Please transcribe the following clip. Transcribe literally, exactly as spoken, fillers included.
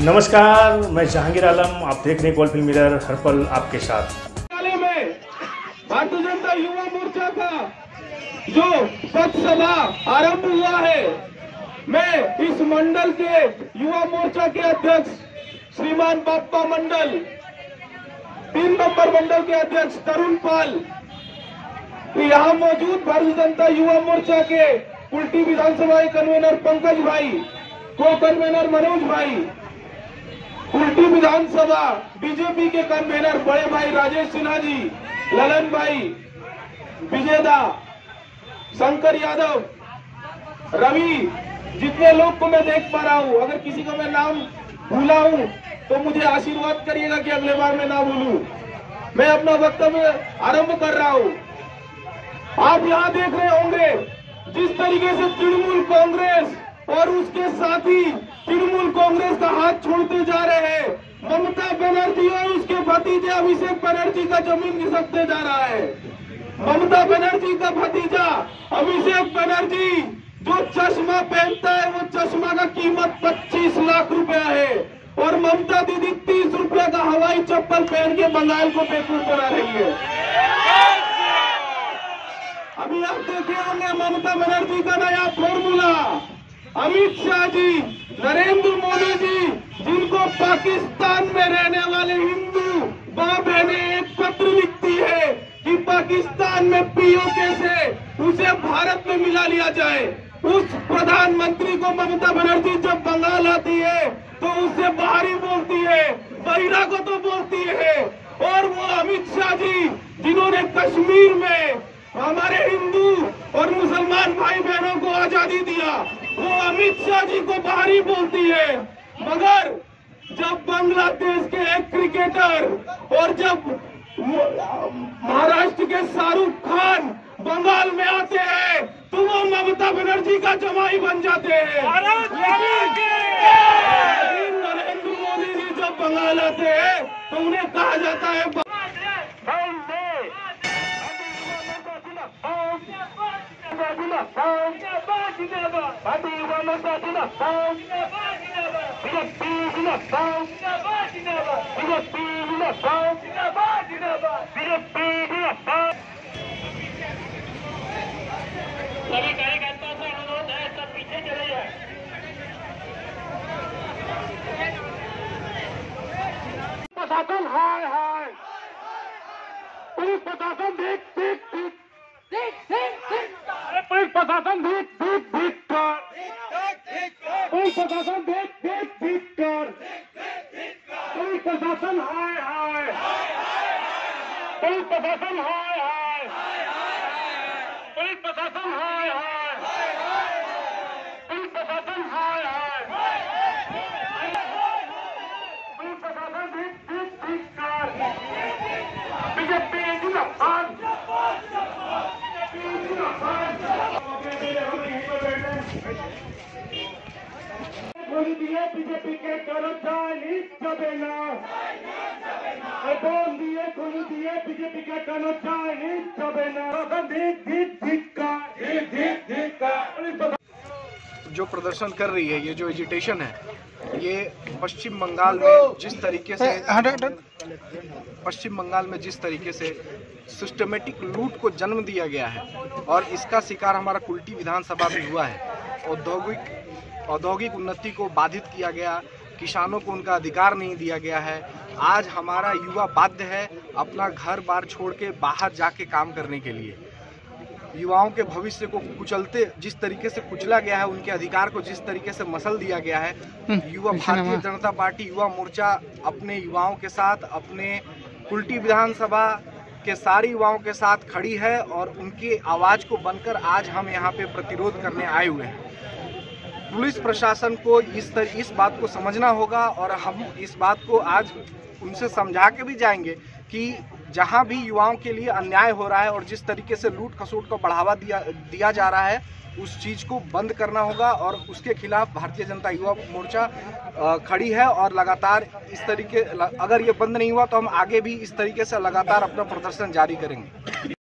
नमस्कार, मैं जहांगीर आलम, आप देख रहे हैं कोल फिल्म मिरर, हर पल आपके साथ। में भारतीय जनता युवा मोर्चा का जो पथ सभा आरंभ हुआ है, मैं इस मंडल के युवा मोर्चा के अध्यक्ष श्रीमान बाप्पा मंडल, तीन नंबर मंडल के अध्यक्ष तरुण पाल, यहाँ मौजूद भारतीय जनता युवा मोर्चा के कुल्टी विधानसभा कन्वेनर पंकज भाई, को कन्वेनर मनोज भाई, कुल्टी विधानसभा बीजेपी के कन्वेनर बड़े भाई राजेश सिन्हा जी, ललन भाई, विजेदा, शंकर यादव, रवि, जितने लोग को मैं देख पा रहा हूं, अगर किसी का मैं नाम भूला हूं तो मुझे आशीर्वाद करिएगा कि अगले बार मैं ना भूलूं। मैं अपना वक्तव्य आरंभ कर रहा हूं। आप यहां देख रहे होंगे जिस तरीके से तृणमूल कांग्रेस और उसके साथी तृणमूल कांग्रेस का हाथ छोड़ते जा रहे हैं, ममता बनर्जी और उसके भतीजे अभिषेक बनर्जी का जमीन खिसकते जा रहा है। ममता बनर्जी का भतीजा अभिषेक बनर्जी जो चश्मा पहनता है, वो चश्मा का कीमत पच्चीस लाख रुपया है, और ममता दीदी तीस रुपया का हवाई चप्पल पहन के बंगाल को बेवकूफ बना रही है। अभी आप देखे होंगे ममता बनर्जी का नया फॉर्मूला, अमित शाह जी, नरेंद्र मोदी जी, जिनको पाकिस्तान में रहने वाले हिंदू माँ बहनें एक पत्र लिखती है कि पाकिस्तान में पीओके से उसे भारत में मिला लिया जाए, उस प्रधानमंत्री को ममता बनर्जी जब बंगाल आती है तो उससे बाहरी बोलती है, बहिरा को तो बोलती है। और वो अमित शाह जी जिन्होंने कश्मीर में हमारे हिंदू और मुसलमान भाई बहनों को आजादी दिया, वो अमित शाह जी को बाहरी बोलती है। मगर जब बांग्लादेश के एक क्रिकेटर और जब महाराष्ट्र के शाहरुख खान बंगाल में आते हैं तो वो ममता बनर्जी का जमाई बन जाते हैं। नरेंद्र मोदी जी जब बंगाल आते हैं तो उन्हें कहा जाता है सभी कार्यकर्ताओं से अनुरोध है, सब पीछे चले जाए। प्रशासन हाय हाय, पुलिस प्रशासन भीख भीख भीख, पुलिस प्रशासन भीख भीख भीख कर, पुलिस प्रशासन भीख भीख भीख कर, पुलिस प्रशासन हाय हाय, पुलिस प्रशासन हाय हाय, पुलिस प्रशासन हाय हाय, पुलिस प्रशासन हाय हाय, पुलिस प्रशासन भीख भीख भीख कर, बीजेपी जिंदाबाद, बोली दिए बीजेपी के कर्मचारी जबे ना, बोल दिए बोली दिए बीजेपी के कर्मचारी जबे ना, भीख भीख भीख का, भीख भीख भीख का। जो प्रदर्शन कर रही है, ये जो एजिटेशन है, ये पश्चिम बंगाल में जिस तरीके से पश्चिम बंगाल में जिस तरीके से सिस्टमेटिक लूट को जन्म दिया गया है, और इसका शिकार हमारा कुल्टी विधानसभा भी हुआ है। औद्योगिक औद्योगिक उन्नति को बाधित किया गया, किसानों को उनका अधिकार नहीं दिया गया है। आज हमारा युवा बाध्य है अपना घर बार छोड़ के बाहर जाके काम करने के लिए। युवाओं के भविष्य को कुचलते जिस तरीके से कुचला गया है, उनके अधिकार को जिस तरीके से मसल दिया गया है, युवा भारतीय जनता पार्टी युवा मोर्चा अपने युवाओं के साथ, अपने कुल्टी विधानसभा के सारे युवाओं के साथ खड़ी है, और उनकी आवाज़ को बनकर आज हम यहाँ पे प्रतिरोध करने आए हुए हैं। पुलिस प्रशासन को इस तर, इस बात को समझना होगा, और हम इस बात को आज उनसे समझा के भी जाएंगे कि जहां भी युवाओं के लिए अन्याय हो रहा है और जिस तरीके से लूट खसोट को बढ़ावा दिया दिया जा रहा है, उस चीज़ को बंद करना होगा, और उसके खिलाफ भारतीय जनता युवा मोर्चा खड़ी है। और लगातार इस तरीके, अगर ये बंद नहीं हुआ तो हम आगे भी इस तरीके से लगातार अपना प्रदर्शन जारी करेंगे।